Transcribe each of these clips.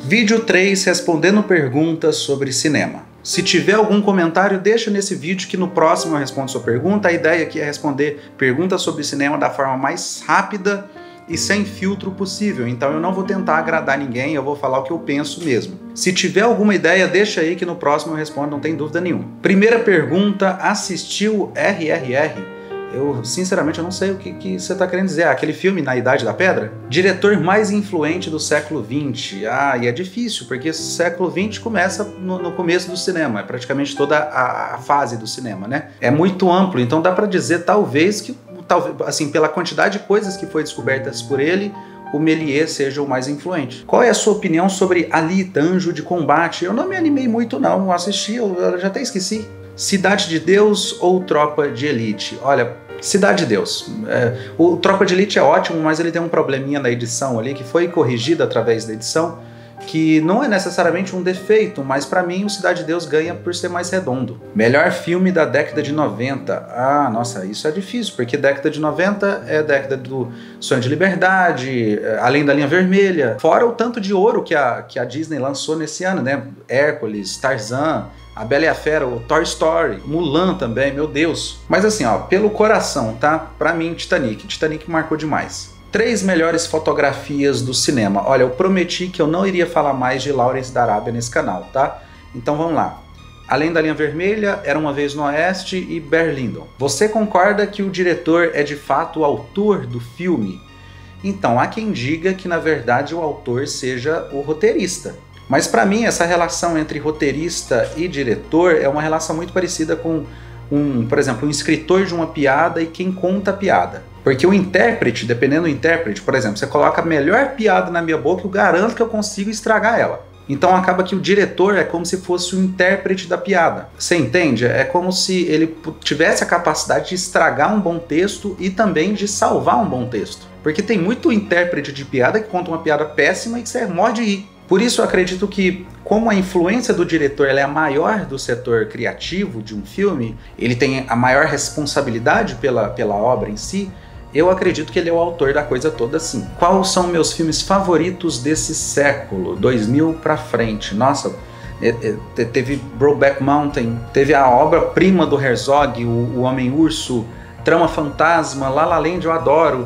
Vídeo 3, respondendo perguntas sobre cinema. Se tiver algum comentário, deixa nesse vídeo que no próximo eu respondo sua pergunta. A ideia aqui é responder perguntas sobre cinema da forma mais rápida e sem filtro possível. Então eu não vou tentar agradar ninguém, eu vou falar o que eu penso mesmo. Se tiver alguma ideia, deixa aí que no próximo eu respondo, não tem dúvida nenhuma. Primeira pergunta, assistiu RRR? Eu, sinceramente, eu não sei o que você está querendo dizer. Aquele filme Na Idade da Pedra? Diretor mais influente do século XX. E é difícil, porque o século XX começa no começo do cinema. É praticamente toda a fase do cinema, né? É muito amplo, então dá para dizer, talvez, assim, pela quantidade de coisas que foi descobertas por ele, o Méliès seja o mais influente. Qual é a sua opinião sobre Alita, Anjo de Combate? Eu não me animei muito não, assisti, eu já até esqueci. Cidade de Deus ou Tropa de Elite? Olha, Cidade de Deus. O Tropa de Elite é ótimo, mas ele tem um probleminha na edição ali, que foi corrigido através da edição, que não é necessariamente um defeito, mas para mim o Cidade de Deus ganha por ser mais redondo. Melhor filme da década de 90. Nossa, isso é difícil, porque década de 90 é a década do Sonho de Liberdade, Além da Linha Vermelha, fora o tanto de ouro que a Disney lançou nesse ano, né? Hércules, Tarzan, A Bela e a Fera, o Toy Story, Mulan também, meu Deus. Mas assim, ó, pelo coração, tá? Pra mim, Titanic marcou demais. 3 melhores fotografias do cinema. Olha, eu prometi que eu não iria falar mais de Lawrence da Arábia nesse canal, tá? Então vamos lá. Além da Linha Vermelha, Era Uma Vez no Oeste e Barry Lyndon. Você concorda que o diretor é de fato o autor do filme? Então, há quem diga que na verdade o autor seja o roteirista. Mas para mim essa relação entre roteirista e diretor é uma relação muito parecida com, por exemplo, um escritor de uma piada e quem conta a piada. Porque o intérprete, dependendo do intérprete, por exemplo, você coloca a melhor piada na minha boca, eu garanto que eu consigo estragar ela. Então acaba que o diretor é como se fosse o intérprete da piada. Você entende? É como se ele tivesse a capacidade de estragar um bom texto e também de salvar um bom texto. Porque tem muito intérprete de piada que conta uma piada péssima e que você morre de rir. Por isso eu acredito que, como a influência do diretor ela é a maior do setor criativo de um filme, ele tem a maior responsabilidade pela obra em si, eu acredito que ele é o autor da coisa toda sim. Quais são meus filmes favoritos desse século, 2000 pra frente? Nossa, teve Brokeback Mountain, teve a obra-prima do Herzog, o Homem-Urso, Trama Fantasma, La La Land eu adoro,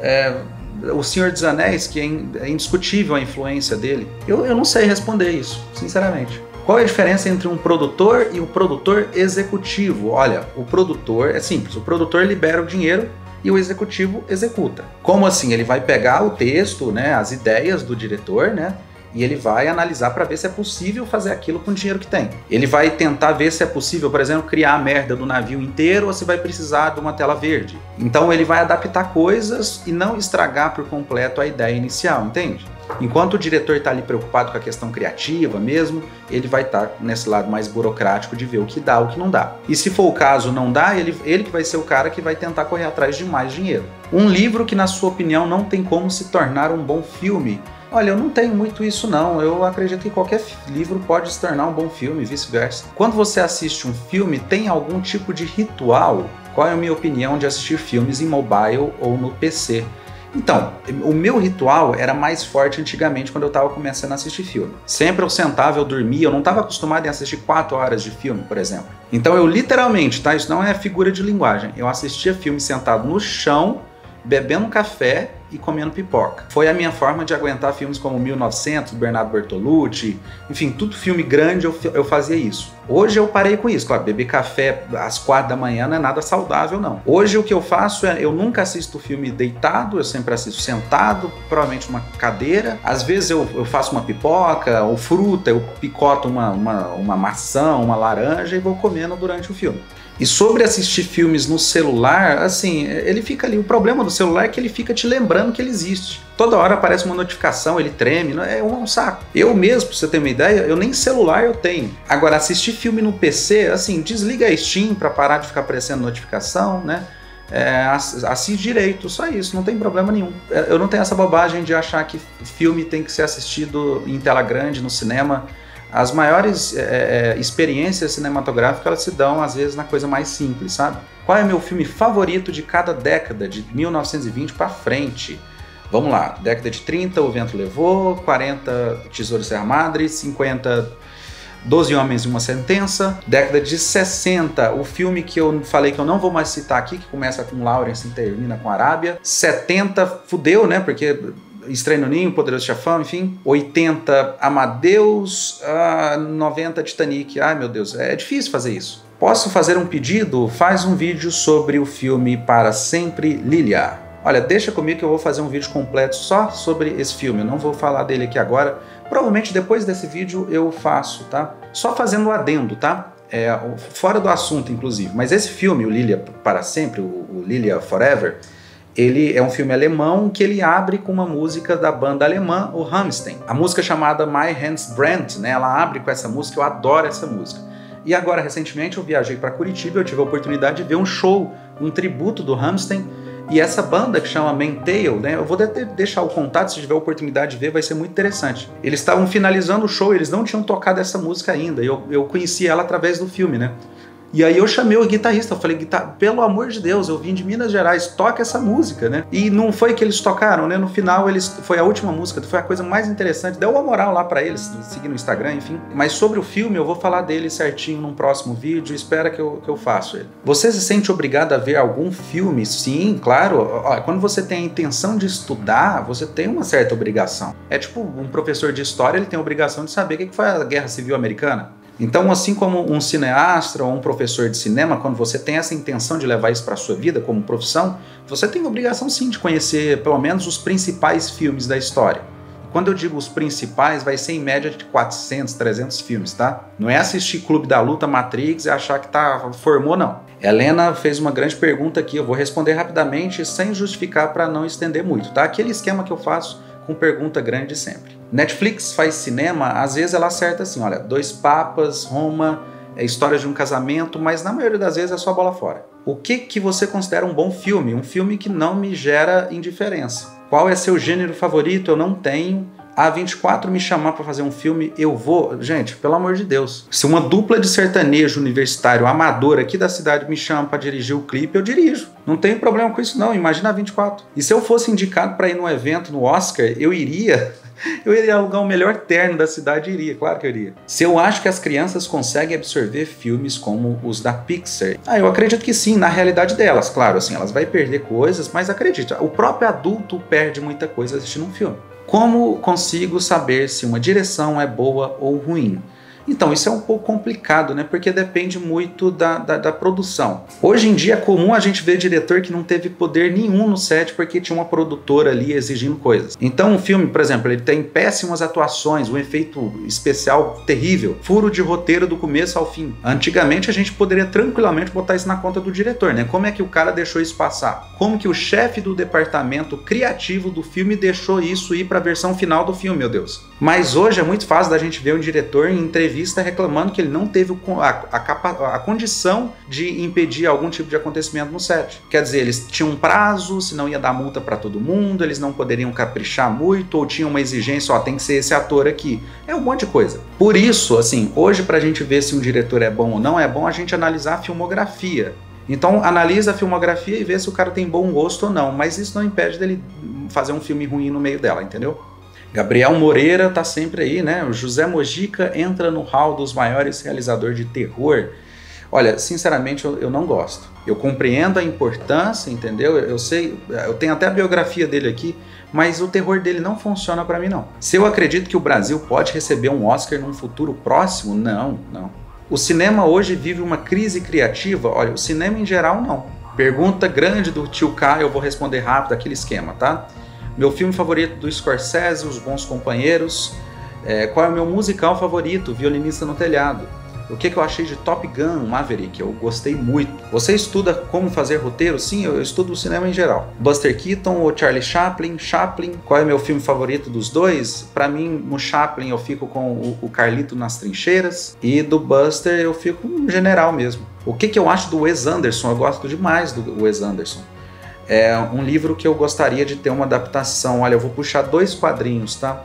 O Senhor dos Anéis, que é indiscutível a influência dele. Eu não sei responder isso, sinceramente. Qual é a diferença entre um produtor e um produtor executivo? Olha, o produtor é simples, o produtor libera o dinheiro e o executivo executa. Como assim? Ele vai pegar o texto, né, as ideias do diretor, né, e ele vai analisar para ver se é possível fazer aquilo com o dinheiro que tem. Ele vai tentar ver se é possível, por exemplo, criar a merda do navio inteiro ou se vai precisar de uma tela verde. Então ele vai adaptar coisas e não estragar por completo a ideia inicial, entende? Enquanto o diretor está ali preocupado com a questão criativa mesmo, ele vai estar nesse lado mais burocrático de ver o que dá, o que não dá. E se for o caso não dá, ele que vai ser o cara que vai tentar correr atrás de mais dinheiro. Um livro que, na sua opinião, não tem como se tornar um bom filme. Olha, eu não tenho muito isso não, eu acredito que qualquer livro pode se tornar um bom filme e vice-versa. Quando você assiste um filme, tem algum tipo de ritual? Qual é a minha opinião de assistir filmes em mobile ou no PC? Então, o meu ritual era mais forte antigamente quando eu estava começando a assistir filme. Sempre eu sentava, eu dormia, eu não estava acostumado a assistir 4 horas de filme, por exemplo. Então eu literalmente, tá? Isso não é figura de linguagem, eu assistia filme sentado no chão, bebendo café e comendo pipoca. Foi a minha forma de aguentar filmes como 1900, Bernardo Bertolucci, enfim, tudo filme grande eu fazia isso. Hoje eu parei com isso, claro, beber café às 4 da manhã não é nada saudável não. Hoje o que eu faço é, eu nunca assisto filme deitado, eu sempre assisto sentado, provavelmente uma cadeira. Às vezes eu faço uma pipoca ou fruta, eu picoto uma maçã, uma laranja e vou comendo durante o filme. E sobre assistir filmes no celular, assim, ele fica ali. O problema do celular é que ele fica te lembrando que ele existe. Toda hora aparece uma notificação, ele treme, é um saco. Eu mesmo, pra você ter uma ideia, eu nem celular eu tenho. Agora, assistir filme no PC, assim, desliga a Steam pra parar de ficar aparecendo notificação, né? Assiste direito, só isso, não tem problema nenhum. Eu não tenho essa bobagem de achar que filme tem que ser assistido em tela grande, no cinema. As maiores experiências cinematográficas elas se dão às vezes na coisa mais simples, sabe? Qual é meu filme favorito de cada década, de 1920 para frente? Vamos lá, década de 30, O Vento Levou, 40, Tesouro de Serra Madre, 50, 12 Homens e uma Sentença. Década de 60, o filme que eu falei que eu não vou mais citar aqui, que começa com Lawrence e termina com Arábia. 70, fudeu, né, porque Estranho no Ninho, Poderoso Chefão, enfim. 80, Amadeus. 90, Titanic. Ai, meu Deus, é difícil fazer isso. Posso fazer um pedido? Faz um vídeo sobre o filme Para Sempre, Lilia. Olha, deixa comigo que eu vou fazer um vídeo completo só sobre esse filme. Eu não vou falar dele aqui agora. Provavelmente depois desse vídeo eu faço, tá? Só fazendo um adendo, tá? Fora do assunto, inclusive. Mas esse filme, o Lilia Para Sempre, o Lilia Forever, ele é um filme alemão que ele abre com uma música da banda alemã, o Rammstein. A música chamada My Hands Brand, né? Ela abre com essa música, eu adoro essa música. E agora, recentemente, eu viajei para Curitiba e eu tive a oportunidade de ver um show, um tributo do Rammstein. E essa banda que chama Maintail, né? Eu vou deixar o contato, se tiver a oportunidade de ver, vai ser muito interessante. Eles estavam finalizando o show, eles não tinham tocado essa música ainda. Eu conheci ela através do filme, né? E aí eu chamei o guitarrista, eu falei, pelo amor de Deus, eu vim de Minas Gerais, toca essa música, né? E não foi que eles tocaram, né? No final, foi a última música, foi a coisa mais interessante, deu uma moral lá pra eles, seguir no Instagram, enfim. Mas sobre o filme, eu vou falar dele certinho num próximo vídeo, espera que eu faço ele. Você se sente obrigado a ver algum filme? Sim, claro. Ó, quando você tem a intenção de estudar, você tem uma certa obrigação. É tipo, um professor de história, ele tem a obrigação de saber o que foi a Guerra Civil Americana. Então, assim como um cineasta ou um professor de cinema, quando você tem essa intenção de levar isso para a sua vida como profissão, você tem a obrigação sim de conhecer pelo menos os principais filmes da história. Quando eu digo os principais, vai ser em média de 400, 300 filmes, tá? Não é assistir Clube da Luta, Matrix e achar que formou, não. Helena fez uma grande pergunta aqui, eu vou responder rapidamente sem justificar para não estender muito, tá? Aquele esquema que eu faço com pergunta grande sempre. Netflix faz cinema, às vezes ela acerta assim, olha, Dois Papas, Roma, História de um Casamento, mas na maioria das vezes é só bola fora. O que você considera um bom filme? Um filme que não me gera indiferença. Qual é seu gênero favorito? Eu não tenho. A 24 me chamar para fazer um filme, eu vou. Gente, pelo amor de Deus. Se uma dupla de sertanejo universitário amador aqui da cidade me chama para dirigir o clipe, eu dirijo. Não tem problema com isso não, imagina a 24. E se eu fosse indicado para ir num evento no Oscar, eu iria alugar o melhor terno da cidade, iria, claro que eu iria. Se eu acho que as crianças conseguem absorver filmes como os da Pixar, eu acredito que sim, na realidade delas, claro, assim, elas vão perder coisas, mas acredito, o próprio adulto perde muita coisa assistindo um filme. Como consigo saber se uma direção é boa ou ruim? Então, isso é um pouco complicado, né? Porque depende muito da produção. Hoje em dia é comum a gente ver diretor que não teve poder nenhum no set porque tinha uma produtora ali exigindo coisas. Então, um filme, por exemplo, ele tem péssimas atuações, um efeito especial terrível, furo de roteiro do começo ao fim. Antigamente, a gente poderia tranquilamente botar isso na conta do diretor, né? Como é que o cara deixou isso passar? Como que o chefe do departamento criativo do filme deixou isso ir para a versão final do filme, meu Deus? Mas hoje é muito fácil da gente ver um diretor em entrevista reclamando que ele não teve a condição de impedir algum tipo de acontecimento no set. Quer dizer, eles tinham um prazo, senão ia dar multa para todo mundo, eles não poderiam caprichar muito, ou tinham uma exigência, tem que ser esse ator aqui. É um monte de coisa. Por isso, assim, hoje pra gente ver se um diretor é bom ou não, é bom a gente analisar a filmografia. Então, analisa a filmografia e vê se o cara tem bom gosto ou não, mas isso não impede dele fazer um filme ruim no meio dela, entendeu? Gabriel Moreira tá sempre aí, né? O José Mojica entra no hall dos maiores realizadores de terror. Olha, sinceramente, eu não gosto. Eu compreendo a importância, entendeu? Eu sei, eu tenho até a biografia dele aqui, mas o terror dele não funciona pra mim, não. Se eu acredito que o Brasil pode receber um Oscar num futuro próximo, não. O cinema hoje vive uma crise criativa? Olha, o cinema em geral, não. Pergunta grande do tio K, eu vou responder rápido aquele esquema, tá? Meu filme favorito do Scorsese, Os Bons Companheiros. Qual é o meu musical favorito? Violinista no Telhado. O que eu achei de Top Gun, Maverick? Eu gostei muito. Você estuda como fazer roteiro? Sim, eu estudo o cinema em geral. Buster Keaton ou Charlie Chaplin? Chaplin. Qual é o meu filme favorito dos dois? Pra mim, no Chaplin eu fico com o Carlito nas Trincheiras. E do Buster eu fico com o General mesmo. O que eu acho do Wes Anderson? Eu gosto demais do Wes Anderson. É um livro que eu gostaria de ter uma adaptação. Olha, eu vou puxar 2 quadrinhos, tá?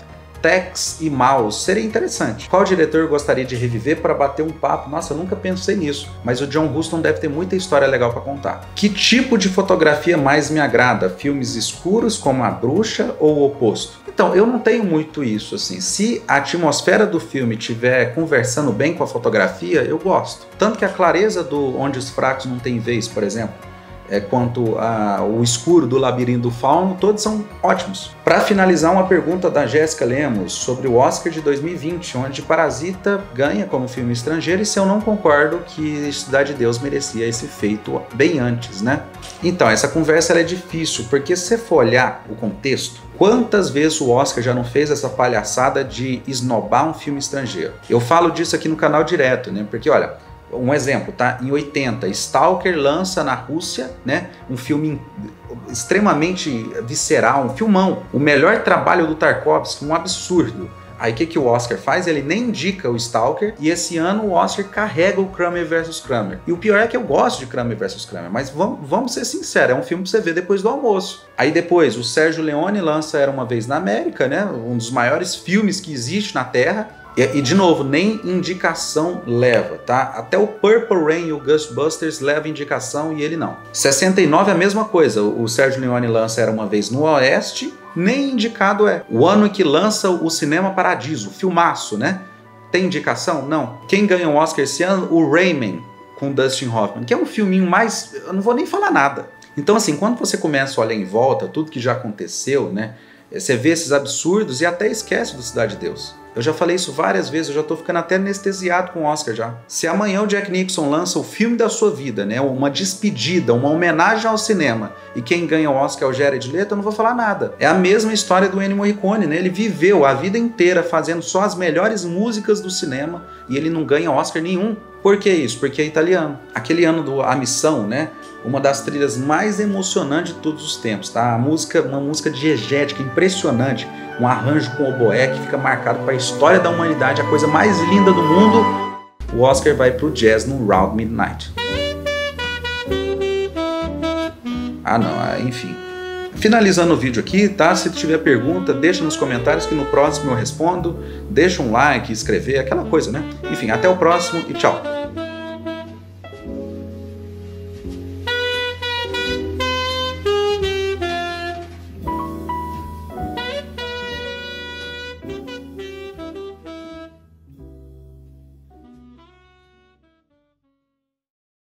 Tex e Mouse. Seria interessante. Qual diretor gostaria de reviver para bater um papo? Nossa, eu nunca pensei nisso, mas o John Huston deve ter muita história legal para contar. Que tipo de fotografia mais me agrada? Filmes escuros como A Bruxa ou o oposto? Então, eu não tenho muito isso, assim. Se a atmosfera do filme estiver conversando bem com a fotografia, eu gosto. Tanto que a clareza do Onde os Fracos Não Têm Vez, por exemplo, quanto ao escuro do Labirinto do Fauno, todos são ótimos. Para finalizar, uma pergunta da Jéssica Lemos sobre o Oscar de 2020, onde Parasita ganha como filme estrangeiro, e se eu não concordo que Cidade de Deus merecia esse feito bem antes, né? Então, essa conversa é difícil, porque se você for olhar o contexto, quantas vezes o Oscar já não fez essa palhaçada de esnobar um filme estrangeiro? Eu falo disso aqui no canal direto, né? Porque, olha, um exemplo, tá? Em 80, Stalker lança na Rússia, né, um filme extremamente visceral, um filmão. O melhor trabalho do Tarkovsky, um absurdo. Aí o que o Oscar faz? Ele nem indica o Stalker, e esse ano o Oscar carrega o Kramer vs. Kramer. E o pior é que eu gosto de Kramer vs. Kramer, mas vamos ser sinceros, é um filme pra você ver depois do almoço. Aí depois o Sérgio Leone lança Era Uma Vez na América, né, um dos maiores filmes que existe na Terra. E de novo, nem indicação leva, tá? Até o Purple Rain e o Ghostbusters levam indicação e ele não. 69 é a mesma coisa, o Sérgio Leone lança Era Uma Vez no Oeste, nem indicado é. O ano que lança o Cinema Paradiso, filmaço, né? Tem indicação? Não. Quem ganha o Oscar esse ano? O Rayman, com Dustin Hoffman, que é um filminho mais... eu não vou nem falar nada. Então assim, quando você começa a olhar em volta, tudo que já aconteceu, né? Você vê esses absurdos e até esquece do Cidade de Deus. Eu já falei isso várias vezes, eu já tô ficando até anestesiado com o Oscar já. Se amanhã o Jack Nicholson lança o filme da sua vida, né, uma despedida, uma homenagem ao cinema, e quem ganha o Oscar é o Jared Leto, eu não vou falar nada. É a mesma história do Ennio Morricone, né? Ele viveu a vida inteira fazendo só as melhores músicas do cinema e ele não ganha Oscar nenhum. Por que isso? Porque é italiano. Aquele ano do A Missão, né? Uma das trilhas mais emocionantes de todos os tempos, tá? Uma música diegética, impressionante, um arranjo com oboé que fica marcado para a história da humanidade, a coisa mais linda do mundo. O Oscar vai pro jazz no Round Midnight. Ah não, enfim. Finalizando o vídeo aqui, tá? Se tiver pergunta, deixa nos comentários que no próximo eu respondo. Deixa um like, inscrever, aquela coisa, né? Enfim, até o próximo e tchau!